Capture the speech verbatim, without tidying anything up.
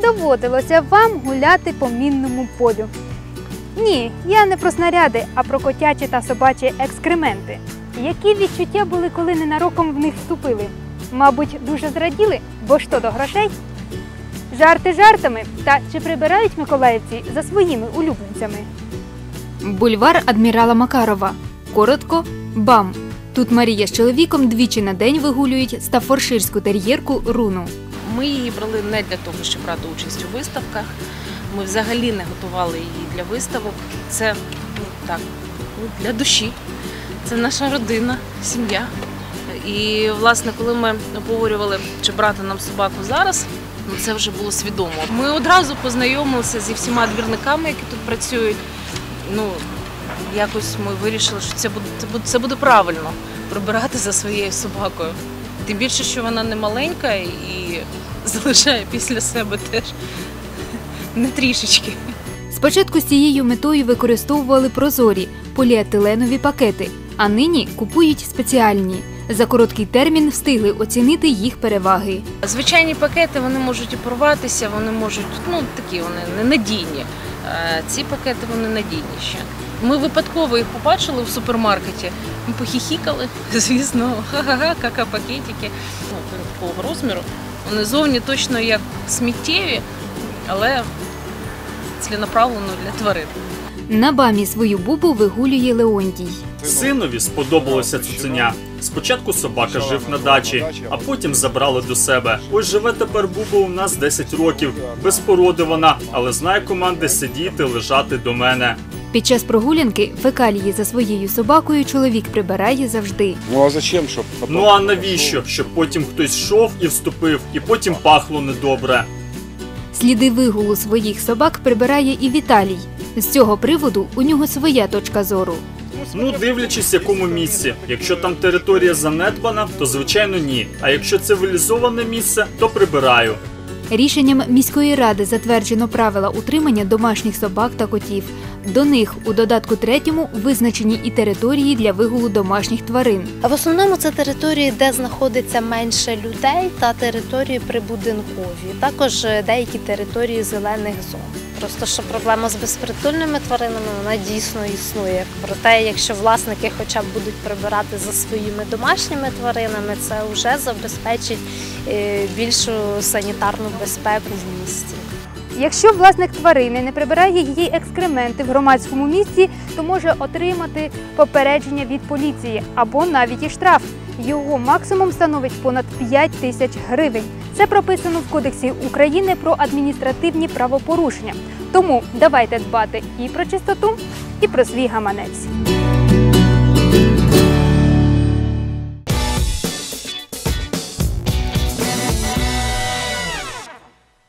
доводилося вам гуляти по мінному полю? Ні, я не про снаряди, а про котячі та собачі екскременти. Які відчуття були, коли ненароком в них вступили? Мабуть, дуже зраділи, бо ж то до грошей? Жарти жартами, та чи прибирають миколаївці за своїми улюбленцями? Бульвар адмірала Макарова. Коротко – БАМ. Тут Марія з чоловіком двічі на день вигулюють стаффорширську тер'єрку Руну. Ми її брали не для того, щоб брати участь у виставках. Ми взагалі не готували її для виставок. Це ну, так, для душі. Це наша родина, сім'я. І, власне, коли ми обговорювали, чи брати нам собаку зараз, ну, це вже було свідомо. Ми одразу познайомилися зі всіма двірниками, які тут працюють. Ну, якось ми вирішили, що це буде, це буде, це буде правильно – прибирати за своєю собакою. Тим більше, що вона не маленька і залишає після себе теж не трішечки. Спочатку з цією метою використовували прозорі поліетиленові пакети, а нині купують спеціальні. За короткий термін встигли оцінити їх переваги. Звичайні пакети, вони можуть і порватися, вони можуть, ну такі вони ненадійні. Ці пакети, вони надійніші. Ми випадково їх побачили в супермаркеті, ми похіхікали, звісно, ха-ха-ха, кака-пакетики. Ну, такого розміру. Вони зовні точно як сміттєві, але ціленаправлено для тварин. На БАМі свою бубу вигулює Леонтій. Синові сподобалося цуценя. Спочатку собака жив на дачі, а потім забрали до себе. Ось живе тепер Буба у нас десять років. Без породи вона, але знає команди сидіти, лежати до мене. Під час прогулянки фекалії за своєю собакою чоловік прибирає завжди. Ну а зачем, щоб... Ну а навіщо? Щоб потім хтось йшов і вступив, і потім пахло недобре. Сліди вигулу своїх собак прибирає і Віталій. З цього приводу у нього своя точка зору. Ну, дивлячись, в якому місці. Якщо там територія занедбана, то звичайно ні. А якщо цивілізоване місце, то прибираю. Рішенням міської ради затверджено правила утримання домашніх собак та котів. До них у додатку третьому визначені і території для вигулу домашніх тварин. В основному це території, де знаходиться менше людей, та території прибудинкові. Також деякі території зелених зон. Просто що проблема з безпритульними тваринами, вона дійсно існує. Проте, якщо власники хоча б будуть прибирати за своїми домашніми тваринами, це вже забезпечить більшу санітарну безпеку в місті. Якщо власник тварини не прибирає її екскременти в громадському місці, то може отримати попередження від поліції або навіть і штраф. Його максимум становить понад п'ять тисяч гривень. Це прописано в Кодексі України про адміністративні правопорушення. Тому давайте дбати і про чистоту, і про свій гаманець.